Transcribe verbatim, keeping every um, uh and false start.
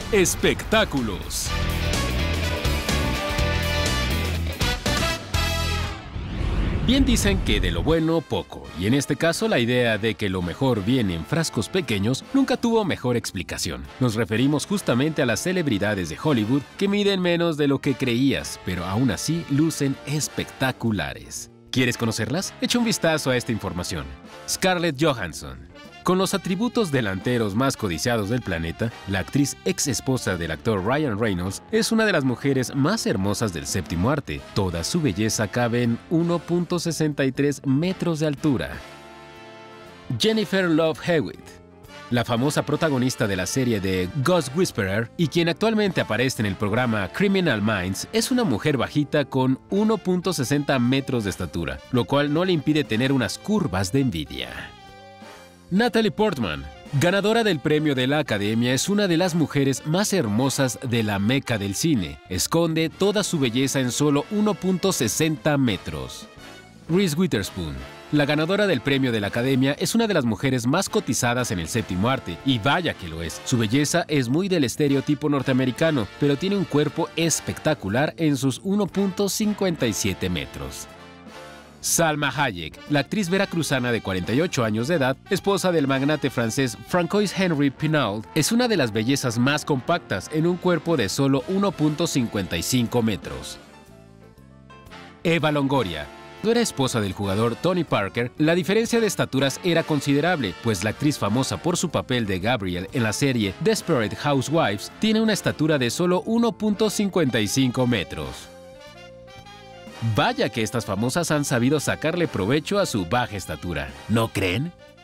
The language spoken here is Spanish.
Espectáculos. Bien dicen que de lo bueno, poco, y en este caso la idea de que lo mejor viene en frascos pequeños nunca tuvo mejor explicación. Nos referimos justamente a las celebridades de Hollywood que miden menos de lo que creías, pero aún así lucen espectaculares. ¿Quieres conocerlas? Echa un vistazo a esta información. Scarlett Johansson. Con los atributos delanteros más codiciados del planeta, la actriz ex esposa del actor Ryan Reynolds es una de las mujeres más hermosas del séptimo arte. Toda su belleza cabe en uno punto sesenta y tres metros de altura. Jennifer Love Hewitt. La famosa protagonista de la serie de Ghost Whisperer y quien actualmente aparece en el programa Criminal Minds es una mujer bajita con uno punto sesenta metros de estatura, lo cual no le impide tener unas curvas de envidia. Natalie Portman, ganadora del premio de la Academia, es una de las mujeres más hermosas de la meca del cine. Esconde toda su belleza en solo uno punto sesenta metros. Reese Witherspoon, la ganadora del premio de la Academia, es una de las mujeres más cotizadas en el séptimo arte, y vaya que lo es. Su belleza es muy del estereotipo norteamericano, pero tiene un cuerpo espectacular en sus uno punto cincuenta y siete metros. Salma Hayek, la actriz veracruzana de cuarenta y ocho años de edad, esposa del magnate francés Francois-Henri Pinault, es una de las bellezas más compactas en un cuerpo de solo uno punto cincuenta y cinco metros. Eva Longoria. Cuando era esposa del jugador Tony Parker, la diferencia de estaturas era considerable, pues la actriz famosa por su papel de Gabrielle en la serie Desperate Housewives tiene una estatura de solo uno punto cincuenta y cinco metros. Vaya que estas famosas han sabido sacarle provecho a su baja estatura, ¿no creen?